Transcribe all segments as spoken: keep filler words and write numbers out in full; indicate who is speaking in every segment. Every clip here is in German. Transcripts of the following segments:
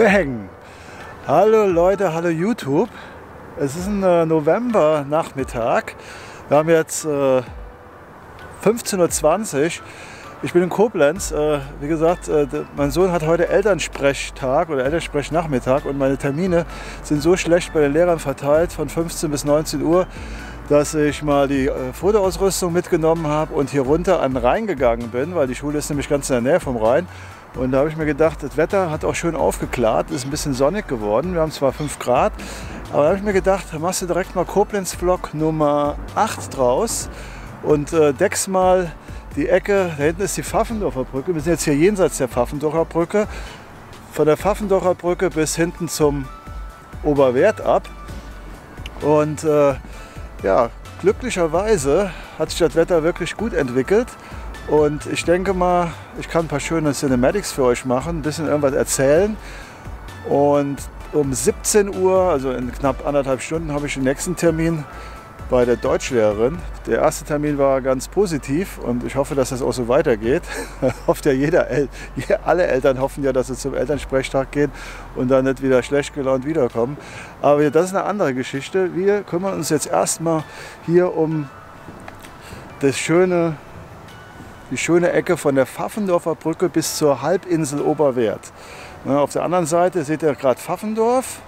Speaker 1: Bang! Hallo Leute, hallo YouTube. Es ist ein äh, November-Nachmittag. Wir haben jetzt äh, fünfzehn Uhr zwanzig. Ich bin in Koblenz. Äh, wie gesagt, äh, mein Sohn hat heute Elternsprechtag oder Elternsprechnachmittag und meine Termine sind so schlecht bei den Lehrern verteilt von fünfzehn bis neunzehn Uhr, dass ich mal die äh, Fotoausrüstung mitgenommen habe und hier runter an den Rhein gegangen bin, weil die Schule ist nämlich ganz in der Nähe vom Rhein. Und da habe ich mir gedacht, das Wetter hat auch schön aufgeklärt, ist ein bisschen sonnig geworden. Wir haben zwar fünf Grad, aber da habe ich mir gedacht, da machst du direkt mal Koblenz-Vlog Nummer acht draus und äh, deckst mal die Ecke. Da hinten ist die Pfaffendorfer Brücke. Wir sind jetzt hier jenseits der Pfaffendorfer Brücke. Von der Pfaffendorfer Brücke bis hinten zum Oberwert ab. Und äh, ja, glücklicherweise hat sich das Wetter wirklich gut entwickelt. Und ich denke mal, ich kann ein paar schöne Cinematics für euch machen, ein bisschen irgendwas erzählen. Und um siebzehn Uhr, also in knapp anderthalb Stunden, habe ich den nächsten Termin bei der Deutschlehrerin. Der erste Termin war ganz positiv und ich hoffe, dass das auch so weitergeht. Hofft ja jeder, El alle Eltern hoffen ja, dass es zum Elternsprechtag geht und dann nicht wieder schlecht gelaunt wiederkommen. Aber das ist eine andere Geschichte. Wir kümmern uns jetzt erstmal hier um das schöne die schöne Ecke von der Pfaffendorfer Brücke bis zur Halbinsel Oberwert. Ja, auf der anderen Seite seht ihr gerade Pfaffendorf.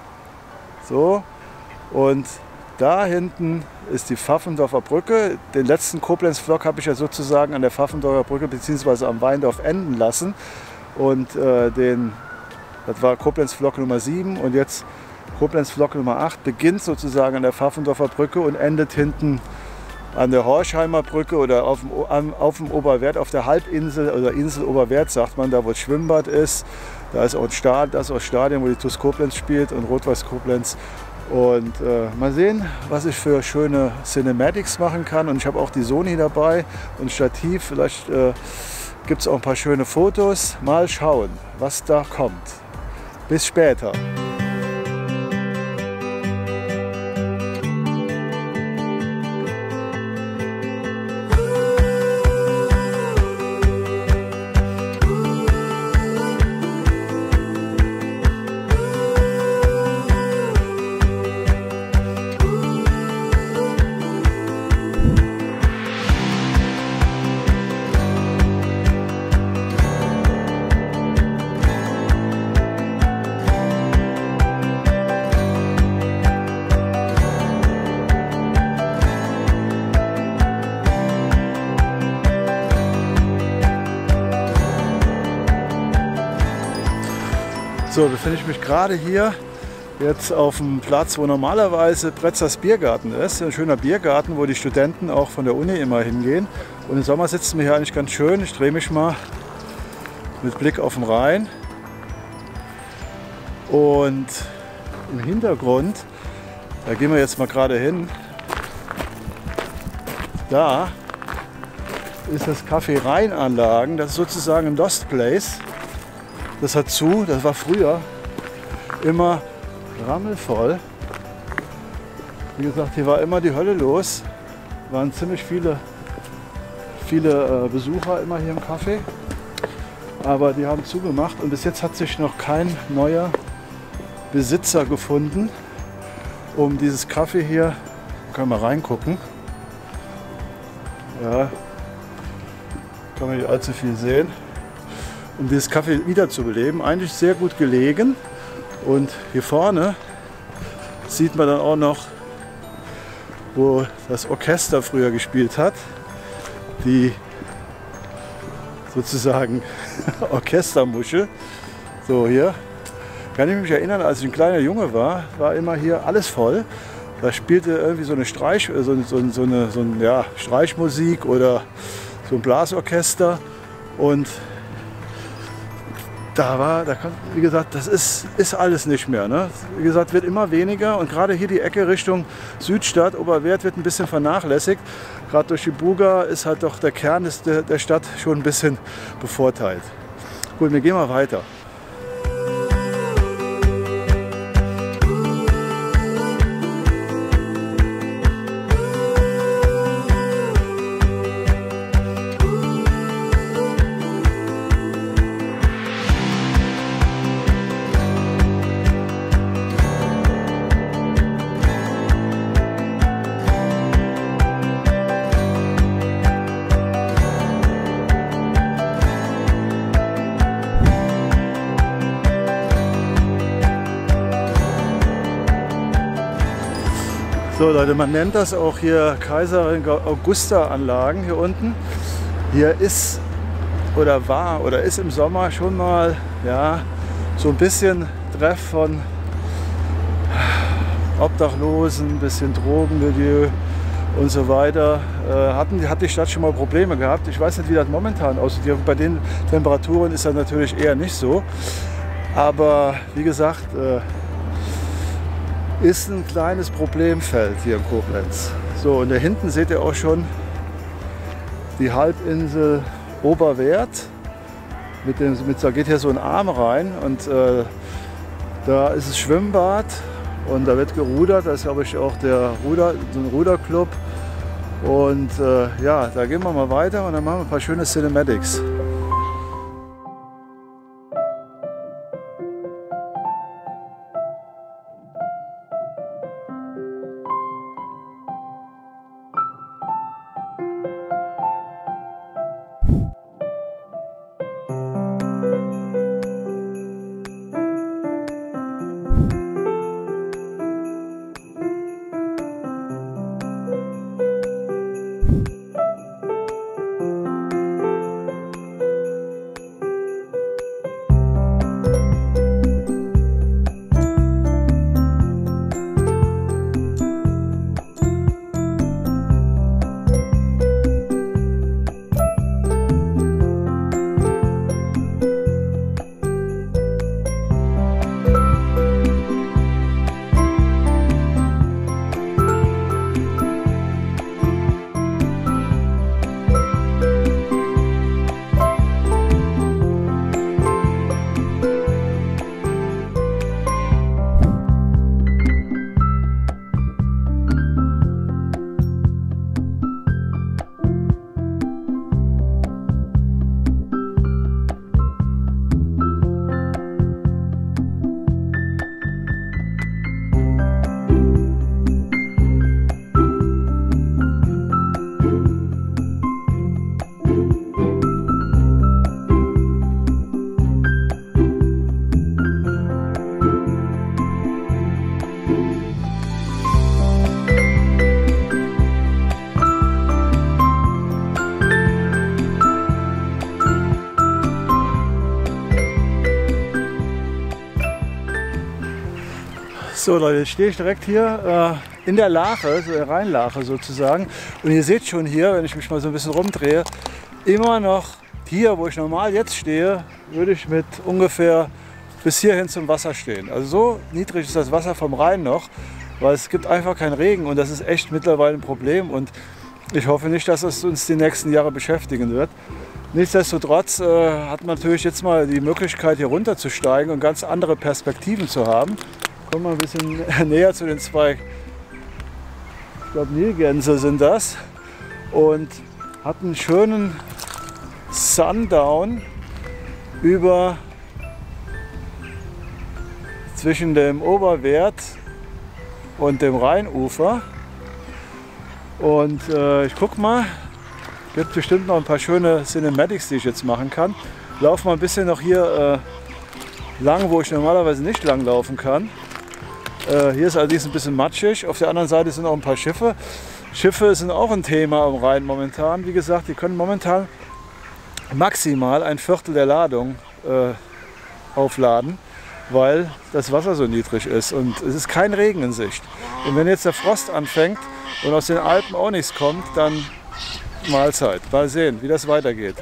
Speaker 1: So. Und da hinten ist die Pfaffendorfer Brücke. Den letzten Koblenz-Vlog habe ich ja sozusagen an der Pfaffendorfer Brücke bzw. am Weindorf enden lassen. Und äh, den, das war Koblenz-Vlog Nummer sieben und jetzt Koblenz-Vlog Nummer acht beginnt sozusagen an der Pfaffendorfer Brücke und endet hinten an der Horsheimer Brücke oder auf dem, auf dem Oberwert, auf der Halbinsel oder Insel Oberwert, sagt man, da wo das Schwimmbad ist. Da ist auch ein Stadion, das ist auch das Stadion, wo die TuS Koblenz spielt und Rot-Weiß Koblenz. Und äh, mal sehen, was ich für schöne Cinematics machen kann. Und ich habe auch die Sony dabei und Stativ. Vielleicht äh, gibt es auch ein paar schöne Fotos. Mal schauen, was da kommt. Bis später. So, befinde ich mich gerade hier jetzt auf dem Platz, wo normalerweise Pretzers Biergarten ist. Ein schöner Biergarten, wo die Studenten auch von der Uni immer hingehen. Und im Sommer sitzen wir hier eigentlich ganz schön. Ich drehe mich mal mit Blick auf den Rhein. Und im Hintergrund, da gehen wir jetzt mal gerade hin, da ist das Café Rheinanlagen. Das ist sozusagen ein Lost Place. Das hat zu, das war früher immer rammelvoll. Wie gesagt, hier war immer die Hölle los. Waren ziemlich viele, viele äh, Besucher immer hier im Café. Aber die haben zugemacht und bis jetzt hat sich noch kein neuer Besitzer gefunden, um dieses Café hier, können wir reingucken. Ja, kann man nicht allzu viel sehen. Um dieses Café wiederzubeleben. Eigentlich sehr gut gelegen. Und hier vorne sieht man dann auch noch, wo das Orchester früher gespielt hat. Die sozusagen Orchestermuschel. So, hier kann ich mich erinnern, als ich ein kleiner Junge war, war immer hier alles voll. Da spielte irgendwie so eine Streich, so, so, so eine so ein, ja, Streichmusik oder so ein Blasorchester. Und Da war, da kann, wie gesagt, das ist, ist alles nicht mehr. Ne? Wie gesagt, wird immer weniger und gerade hier die Ecke Richtung Südstadt, Oberwert wird ein bisschen vernachlässigt. Gerade durch die Buga ist halt doch der Kern des, der, der Stadt schon ein bisschen bevorteilt. Gut, wir gehen mal weiter. So Leute, man nennt das auch hier Kaiserin Augusta Anlagen hier unten. Hier ist oder war oder ist im Sommer schon mal ja, so ein bisschen Treff von Obdachlosen, ein bisschen Drogenmilieu und so weiter. Äh, hatten, hat die Stadt schon mal Probleme gehabt. Ich weiß nicht, wie das momentan aussieht. Bei den Temperaturen ist das natürlich eher nicht so. Aber wie gesagt, äh, ist ein kleines Problemfeld hier in Koblenz. So, und da hinten seht ihr auch schon die Halbinsel Oberwerth. Mit dem, mit, da geht hier so ein Arm rein und äh, da ist das Schwimmbad und da wird gerudert. Da ist, glaube ich, auch der Ruder, so ein Ruderclub. Und äh, ja, da gehen wir mal weiter und dann machen wir ein paar schöne Cinematics. So Leute, jetzt stehe ich direkt hier äh, in der Lache, so der Rheinlache sozusagen. Und ihr seht schon hier, wenn ich mich mal so ein bisschen rumdrehe, immer noch hier, wo ich normal jetzt stehe, würde ich mit ungefähr bis hierhin zum Wasser stehen. Also so niedrig ist das Wasser vom Rhein noch, weil es gibt einfach keinen Regen und das ist echt mittlerweile ein Problem. Und ich hoffe nicht, dass es uns die nächsten Jahre beschäftigen wird. Nichtsdestotrotz äh, hat man natürlich jetzt mal die Möglichkeit, hier runterzusteigen und ganz andere Perspektiven zu haben. Kommen wir ein bisschen näher zu den zwei, ich glaube Nilgänse sind das, und hat einen schönen Sundown über zwischen dem Oberwerth und dem Rheinufer. Und äh, ich guck mal, es gibt bestimmt noch ein paar schöne Cinematics, die ich jetzt machen kann. Laufe mal ein bisschen noch hier äh, lang, wo ich normalerweise nicht lang laufen kann. Äh, hier ist allerdings ein bisschen matschig. Auf der anderen Seite sind auch ein paar Schiffe. Schiffe sind auch ein Thema am Rhein momentan. Wie gesagt, die können momentan maximal ein Viertel der Ladung äh, aufladen, weil das Wasser so niedrig ist und es ist kein Regen in Sicht. Und wenn jetzt der Frost anfängt und aus den Alpen auch nichts kommt, dann Mahlzeit. Mal sehen, wie das weitergeht.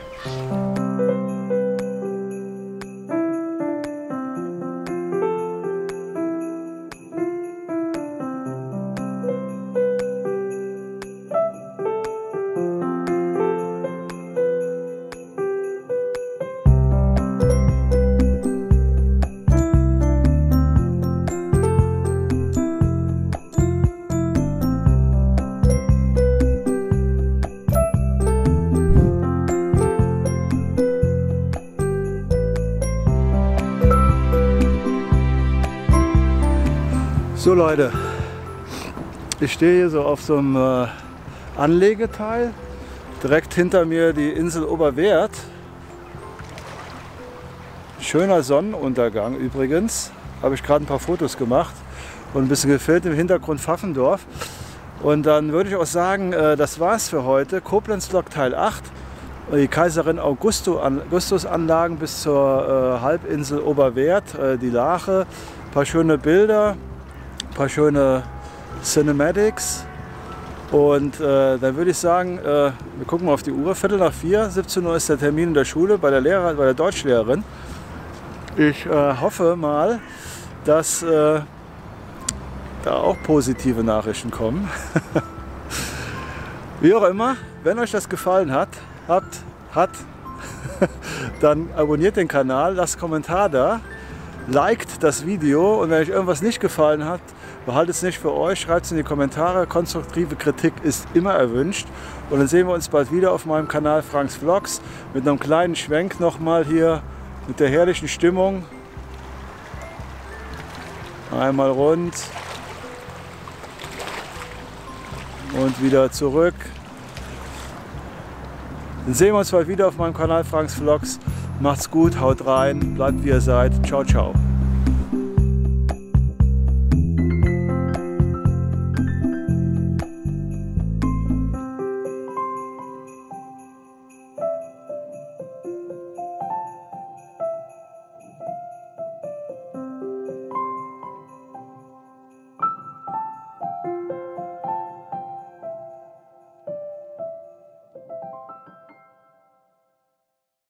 Speaker 1: So Leute, ich stehe hier so auf so einem äh, Anlegeteil, direkt hinter mir die Insel Oberwerth. Schöner Sonnenuntergang übrigens, habe ich gerade ein paar Fotos gemacht und ein bisschen gefilmt, im Hintergrund Pfaffendorf. Und dann würde ich auch sagen, das war's für heute. Koblenz-Vlog Teil acht. Die Kaiserin Augustus-Anlagen bis zur äh, Halbinsel Oberwerth, äh, die Lache. Ein paar schöne Bilder, ein paar schöne Cinematics. Und äh, dann würde ich sagen, äh, wir gucken mal auf die Uhr. Viertel nach vier, siebzehn Uhr ist der Termin in der Schule bei der, Lehrer, bei der Deutschlehrerin. Ich äh, hoffe mal, dass äh, da auch positive Nachrichten kommen. Wie auch immer, wenn euch das gefallen hat, habt, hat, dann abonniert den Kanal, lasst einen Kommentar da, liked das Video und wenn euch irgendwas nicht gefallen hat, behaltet es nicht für euch, schreibt es in die Kommentare. Konstruktive Kritik ist immer erwünscht. Und dann sehen wir uns bald wieder auf meinem Kanal Franks Vlogs mit einem kleinen Schwenk nochmal hier mit der herrlichen Stimmung. Einmal rund und wieder zurück. Dann sehen wir uns bald wieder auf meinem Kanal Franks Vlogs. Macht's gut, haut rein, bleibt wie ihr seid. Ciao, ciao.